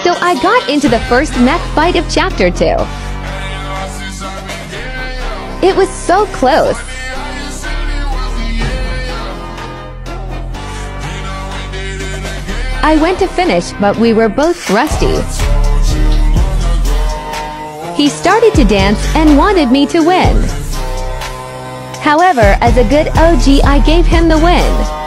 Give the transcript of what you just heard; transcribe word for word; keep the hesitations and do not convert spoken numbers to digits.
So I got into the first Mech Fight of Chapter two. It was so close. I went to finish, but we were both rusty. He started to dance and wanted me to win. However, as a good O G, I gave him the win.